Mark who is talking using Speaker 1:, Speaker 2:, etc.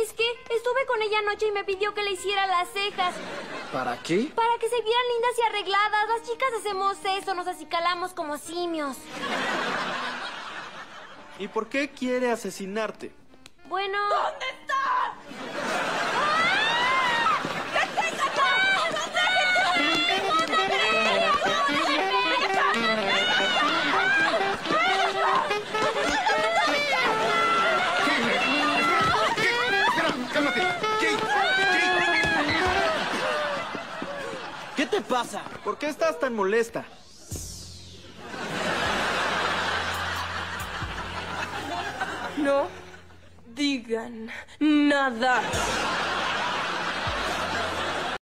Speaker 1: ¿Sabes qué? Estuve con ella anoche y me pidió que le hiciera las cejas.
Speaker 2: ¿Para qué?
Speaker 1: Para que se vieran lindas y arregladas. Las chicas hacemos eso, nos acicalamos como simios.
Speaker 2: ¿Y por qué quiere asesinarte?
Speaker 1: Bueno...
Speaker 3: ¿Dónde está?
Speaker 2: ¡Cálmate! ¿Qué te pasa? ¿Por qué estás tan molesta?
Speaker 3: No digan nada.